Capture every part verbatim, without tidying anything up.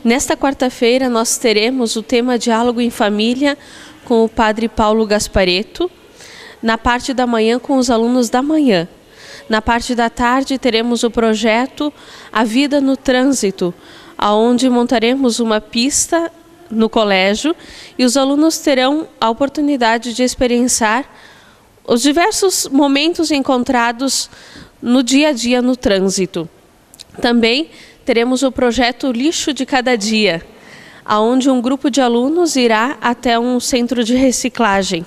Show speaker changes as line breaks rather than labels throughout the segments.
Nesta quarta-feira nós teremos o tema Diálogo em Família com o padre Paulo Gasparetto, na parte da manhã com os alunos da manhã. Na parte da tarde teremos o projeto A Vida no Trânsito, onde montaremos uma pista no colégio e os alunos terão a oportunidade de experienciar os diversos momentos encontrados no dia a dia no trânsito. Também teremos o projeto Lixo de Cada Dia, onde um grupo de alunos irá até um centro de reciclagem.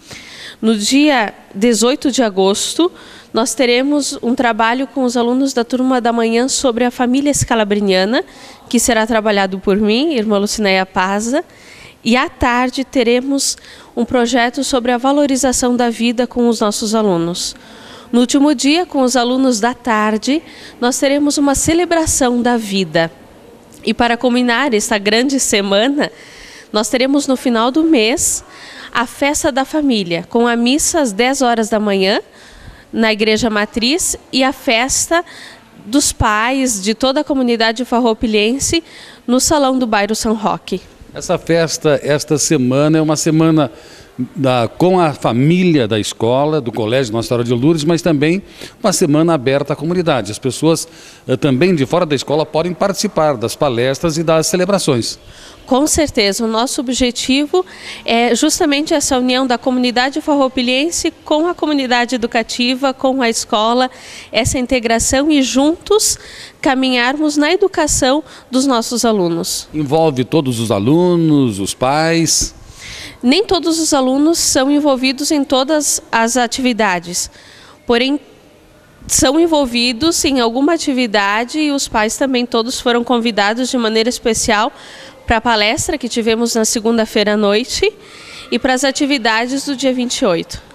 No dia dezoito de agosto, nós teremos um trabalho com os alunos da turma da manhã sobre a família escalabriniana, que será trabalhado por mim, irmã Lucinéia Paza, e à tarde teremos um projeto sobre a valorização da vida com os nossos alunos. No último dia, com os alunos da tarde, nós teremos uma celebração da vida. E para culminar esta grande semana, nós teremos no final do mês a festa da família, com a missa às dez horas da manhã, na Igreja Matriz, e a festa dos pais de toda a comunidade farroupilhense no Salão do Bairro São Roque.
Essa festa, esta semana, é uma semana da, com a família da escola, do Colégio Nossa Senhora de Lourdes, mas também uma semana aberta à comunidade. As pessoas eh, também de fora da escola podem participar das palestras e das celebrações.
Com certeza, o nosso objetivo é justamente essa união da comunidade farroupilhense com a comunidade educativa, com a escola, essa integração e juntos caminharmos na educação dos nossos alunos.
Envolve todos os alunos, os pais?
Nem todos os alunos são envolvidos em todas as atividades, porém são envolvidos em alguma atividade e os pais também todos foram convidados de maneira especial para a palestra que tivemos na segunda-feira à noite e para as atividades do dia vinte e oito.